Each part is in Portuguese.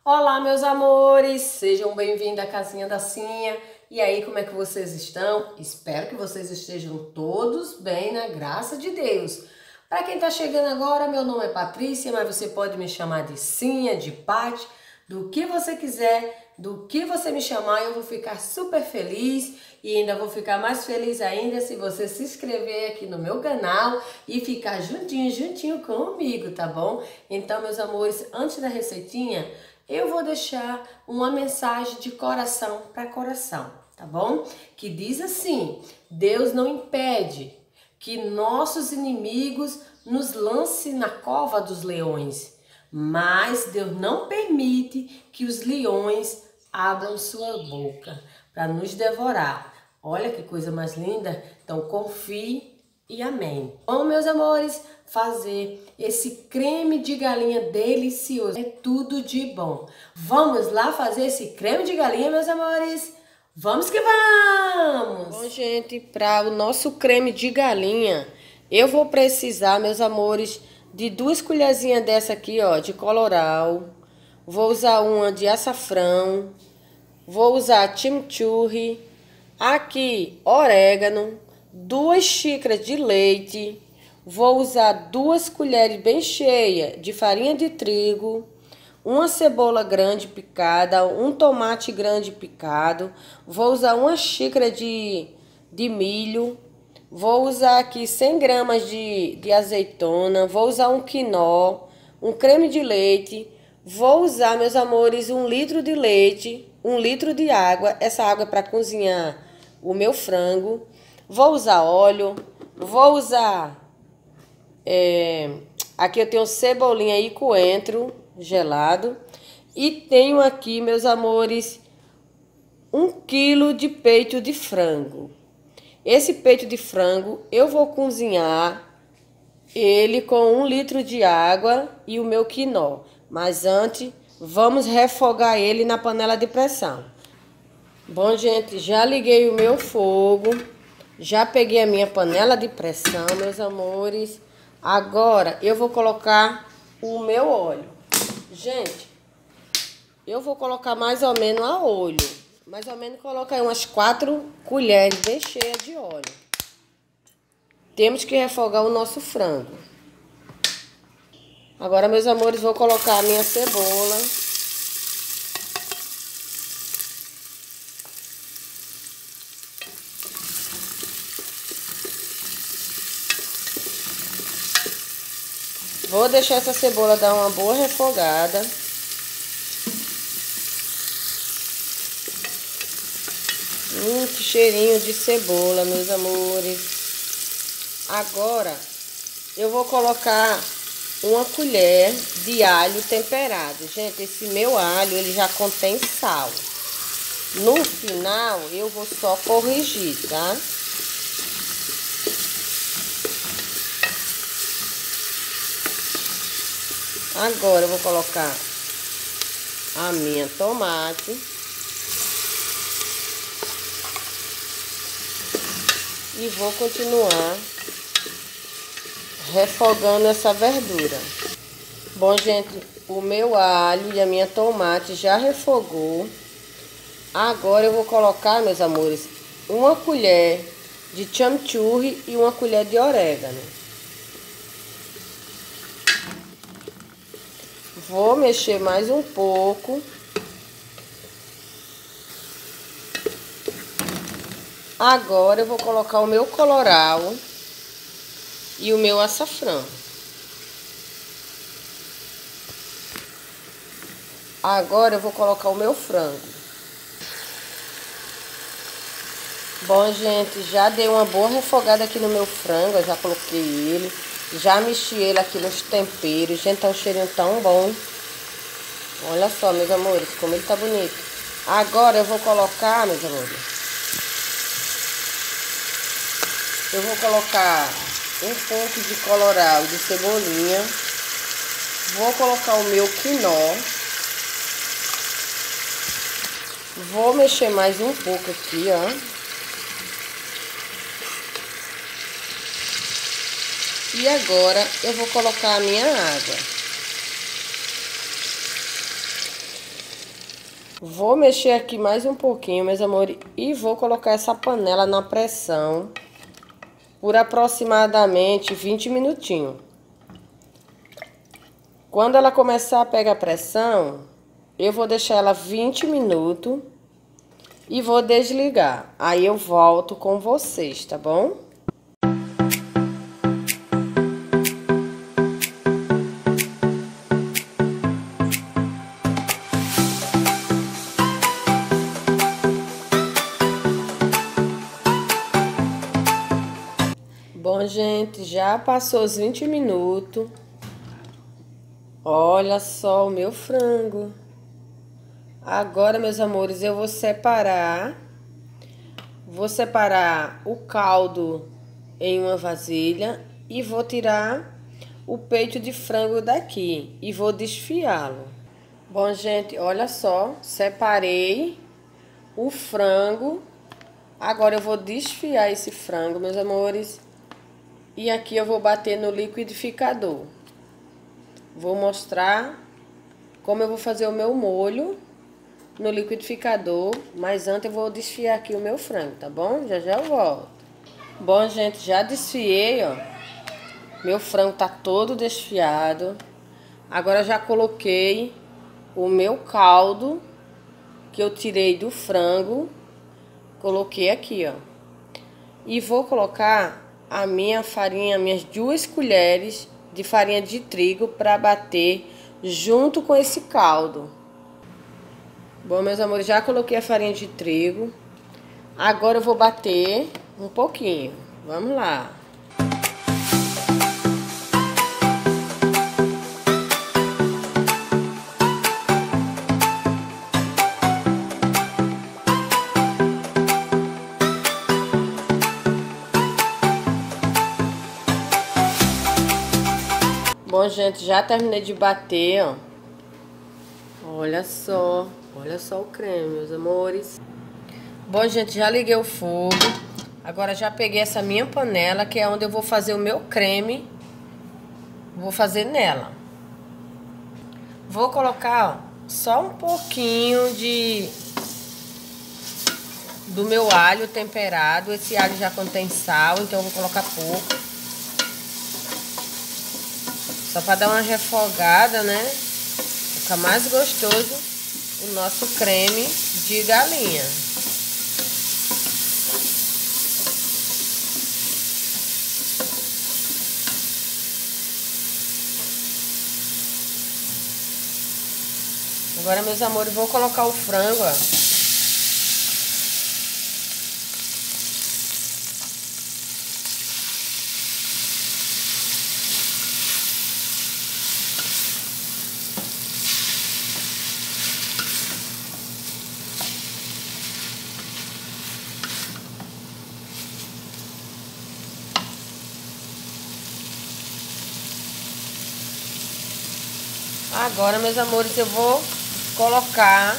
Olá, meus amores! Sejam bem-vindos à Casinha da Cinha. E aí, como é que vocês estão? Espero que vocês estejam todos bem, na graça de Deus. Para quem está chegando agora, meu nome é Patrícia, mas você pode me chamar de Cinha, de Pati, do que você quiser, do que você me chamar, eu vou ficar super feliz e ainda vou ficar mais feliz ainda se você se inscrever aqui no meu canal e ficar juntinho comigo, tá bom? Então, meus amores, antes da receitinha, eu vou deixar uma mensagem de coração para coração, tá bom? Que diz assim: Deus não impede que nossos inimigos nos lancem na cova dos leões, mas Deus não permite que os leões abram sua boca para nos devorar. Olha que coisa mais linda! Então confie e amém. Bom, meus amores, fazer esse creme de galinha delicioso é tudo de bom. Vamos lá fazer esse creme de galinha, meus amores? Vamos que vamos! Bom, gente, para o nosso creme de galinha, eu vou precisar, meus amores, de 2 colherzinhas dessa aqui, ó, de colorau. Vou usar uma de açafrão. Vou usar chimichurri. Aqui, orégano. 2 xícaras de leite. Vou usar 2 colheres bem cheias de farinha de trigo. Uma cebola grande picada, um tomate grande picado. Vou usar 1 xícara de milho. Vou usar aqui 100 gramas de azeitona. Vou usar um quinó, um creme de leite. Vou usar, meus amores, 1 litro de leite, 1 litro de água. Essa água é para cozinhar o meu frango. Vou usar óleo. Vou usar... aqui eu tenho cebolinha e coentro gelado. E tenho aqui, meus amores, 1 quilo de peito de frango. Esse peito de frango eu vou cozinhar ele com 1 litro de água e o meu quinó. Mas antes, vamos refogar ele na panela de pressão. Bom, gente, já liguei o meu fogo. Já peguei a minha panela de pressão, meus amores. Agora, eu vou colocar o meu óleo. Gente, eu vou colocar mais ou menos a olho. Mais ou menos colocar aí umas 4 colheres bem cheias de óleo. Temos que refogar o nosso frango. Agora, meus amores, vou colocar a minha cebola. Vou deixar essa cebola dar uma boa refogada. Que cheirinho de cebola, meus amores. Agora, eu vou colocar 1 colher de alho temperado. Gente, esse meu alho, ele já contém sal. No final, eu vou só corrigir, tá? Agora, eu vou colocar a minha tomate. E vou continuar refogando essa verdura. Bom, gente, o meu alho e a minha tomate já refogou. Agora eu vou colocar, meus amores, 1 colher de chimichurri e 1 colher de orégano. Vou mexer mais um pouco. Agora eu vou colocar o meu colorau e o meu açafrão. Agora eu vou colocar o meu frango. Bom, gente, já dei uma boa refogada aqui no meu frango, eu já coloquei ele. Já mexi ele aqui nos temperos. Gente, tá um cheirinho tão bom. Olha só, meus amores, como ele tá bonito. Agora eu vou colocar, meus amores, eu vou colocar 1 pouco de colorau, de cebolinha. Vou colocar o meu quinó. Vou mexer mais um pouco aqui, ó. E agora eu vou colocar a minha água. Vou mexer aqui mais um pouquinho, meus amores, e vou colocar essa panela na pressão por aproximadamente 20 minutinhos. Quando ela começar a pegar pressão, eu vou deixar ela 20 minutos e vou desligar. Aí eu volto com vocês, tá bom? Bom, gente, já passou os 20 minutos. Olha só o meu frango. Agora, meus amores, eu vou separar o caldo em uma vasilha e vou tirar o peito de frango daqui e vou desfiá-lo. Bom, gente, olha só, separei o frango. Agora eu vou desfiar esse frango, meus amores. E aqui eu vou bater no liquidificador. Vou mostrar como eu vou fazer o meu molho no liquidificador, mas antes eu vou desfiar aqui o meu frango, tá bom? Já já eu volto. Bom, gente, já desfiei, ó. Meu frango tá todo desfiado. Agora já coloquei o meu caldo que eu tirei do frango. Coloquei aqui, ó. E vou colocar a minha farinha, minhas 2 colheres de farinha de trigo para bater junto com esse caldo. Bom, meus amores, já coloquei a farinha de trigo. Agora eu vou bater um pouquinho. Vamos lá. Bom, gente, já terminei de bater, ó. Olha só o creme, meus amores. Bom, gente, já liguei o fogo. Agora já peguei essa minha panela, que é onde eu vou fazer o meu creme. Vou fazer nela. Vou colocar, ó, só um pouquinho do meu alho temperado. Esse alho já contém sal, então eu vou colocar pouco. Só para dar uma refogada, né? Fica mais gostoso o nosso creme de galinha. Agora, meus amores, vou colocar o frango, ó. Agora, meus amores, eu vou colocar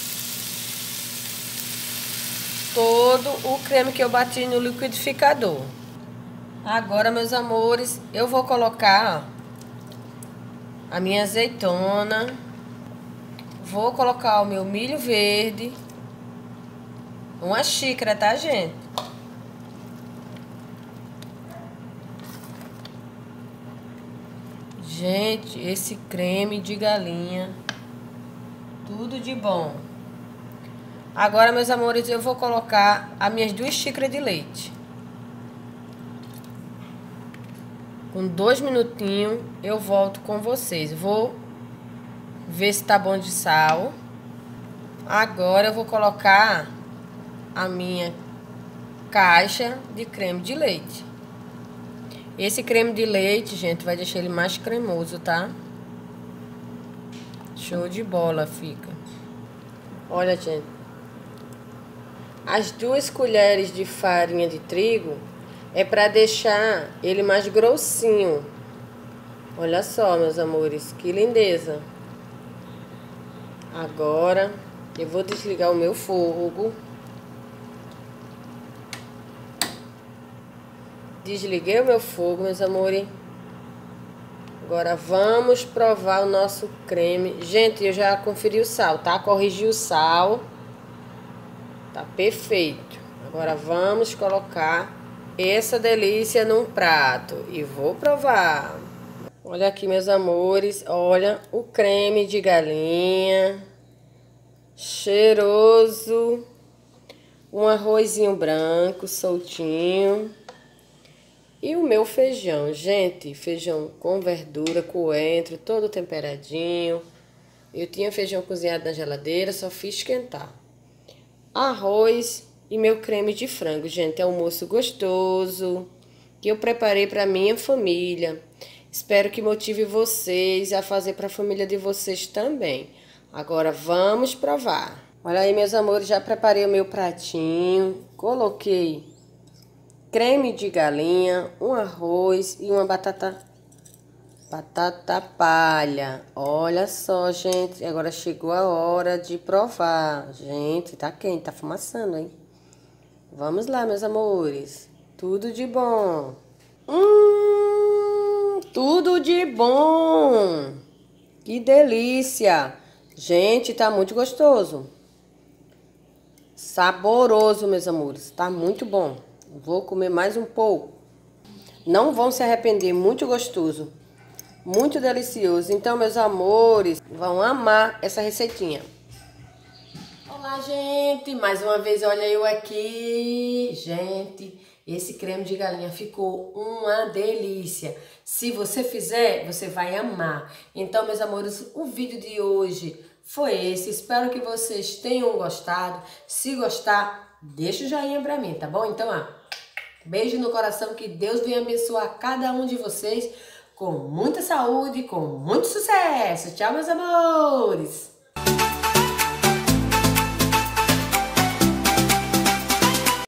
todo o creme que eu bati no liquidificador. Agora, meus amores, eu vou colocar, ó, a minha azeitona. Vou colocar o meu milho verde. Uma xícara, tá, gente? Gente, esse creme de galinha, tudo de bom. Agora, meus amores, eu vou colocar as minhas 2 xícaras de leite. Com 2 minutinhos eu volto com vocês. Vou ver se tá bom de sal. Agora eu vou colocar a minha caixa de creme de leite. Esse creme de leite, gente, vai deixar ele mais cremoso, tá? Show de bola fica. Olha, gente. As 2 colheres de farinha de trigo é para deixar ele mais grossinho. Olha só, meus amores, que lindeza. Agora eu vou desligar o meu fogo. Desliguei o meu fogo, meus amores. Agora vamos provar o nosso creme. Gente, eu já conferi o sal, tá? Corrigi o sal. Tá perfeito. Agora vamos colocar essa delícia num prato e vou provar. Olha aqui, meus amores. Olha o creme de galinha. Cheiroso. Um arrozinho branco, soltinho. E o meu feijão, gente, feijão com verdura, coentro, todo temperadinho. Eu tinha feijão cozinhado na geladeira, só fiz esquentar. Arroz e meu creme de frango, gente, é um almoço gostoso que eu preparei para minha família. Espero que motive vocês a fazer para a família de vocês também. Agora vamos provar. Olha aí, meus amores, já preparei o meu pratinho, coloquei creme de galinha, um arroz e uma batata palha. Olha só, gente, agora chegou a hora de provar. Gente, tá quente, tá fumaçando, hein? Vamos lá, meus amores. Tudo de bom. Tudo de bom. Que delícia. Gente, tá muito gostoso. Saboroso, meus amores. Tá muito bom. Vou comer mais um pouco. Não vão se arrepender. Muito gostoso. Muito delicioso. Então, meus amores, vão amar essa receitinha. Olá, gente. Mais uma vez, olha eu aqui. Gente, esse creme de galinha ficou uma delícia. Se você fizer, você vai amar. Então, meus amores, o vídeo de hoje foi esse. Espero que vocês tenham gostado. Se gostar, deixa o joinha pra mim, tá bom? Então, beijo no coração, que Deus venha abençoar cada um de vocês com muita saúde, com muito sucesso. Tchau, meus amores!